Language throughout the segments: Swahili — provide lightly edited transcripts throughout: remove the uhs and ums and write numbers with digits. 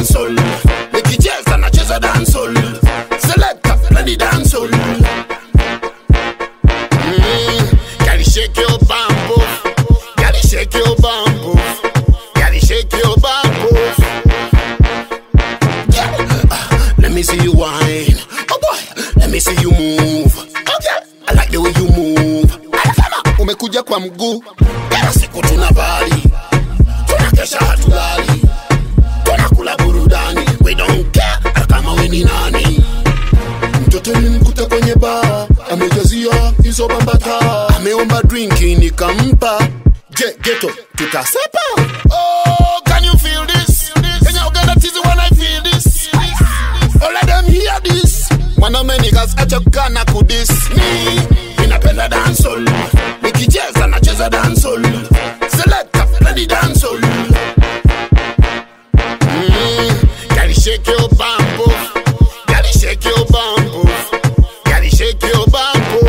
dancehall. Nikicheza nacheza dancehall. Selekta play the dancehall. Gotta shake your bamboo. Gotta shake your bamboo. Gotta shake your bamboo. Let me see you whine. Oh boy, let me see you move. Okay, I like the way you move. Umekuja kwa mguu. Kila siku tunavali. Tunakesha hatulali. Tunakula burudani. We don't care kama we ni nani. Mtoto nilimkuta kwenye bar, amejazia hizo bambata. Ameomba drinki nikampa. Je, ghetto tutasepa. Oh, can you feel this? Can you get that easy when I feel this? All of them hear this. Mwanaume niggas achokana kudis. Mi napenda dancehall. Nikicheza nacheza dancehall. Selekta play the dancehall. Gotta shake your bamboo. Gotta shake your bamboo. Gotta shake your bamboo.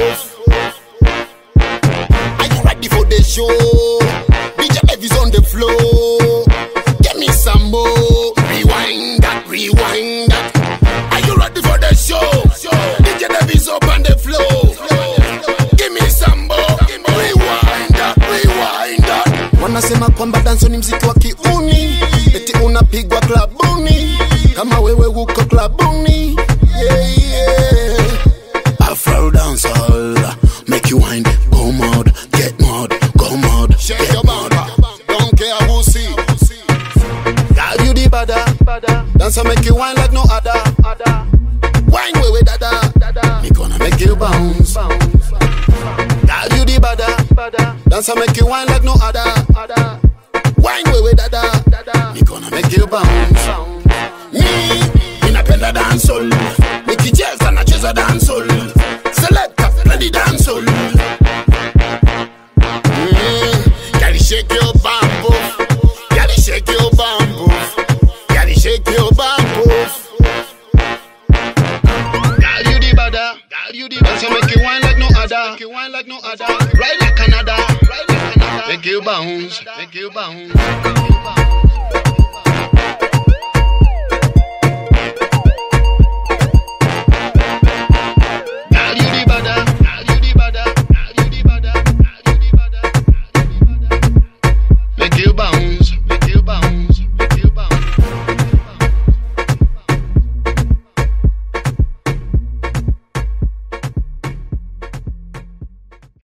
Are you ready for the show? DJ Davizo on the floor. Give me some more. Rewind that, rewind that. Are you ready for the show? DJ Davizo on the floor. Give me some more. Rewind that, rewind that. Wanasema kwamba danso ni mziki wa kiuni. Eti unapigwa klabuni. Kama wewe uko klabuni. Yeah, yeah. Afro dancehall. Make you whine. Go mad, get mad, go mad. Shake your bamba. Don't care who see. Girl, you the bada. Dancer make you whine like no other. Whine way dada. Me gonna make you bounce. Girl, you the bada. Dancer make you whine like no other. Whine way dada. Me gonna make you bounce. Mi napenda dancehall. Nikicheza nacheza dancehall. Selekta play the dancehall. Gotta shake your bamboo. Gotta shake your bamboo. Gotta shake your bamboo. Girl, you the bada. So make you whine like no other. Ride like Canada. Make you bounce.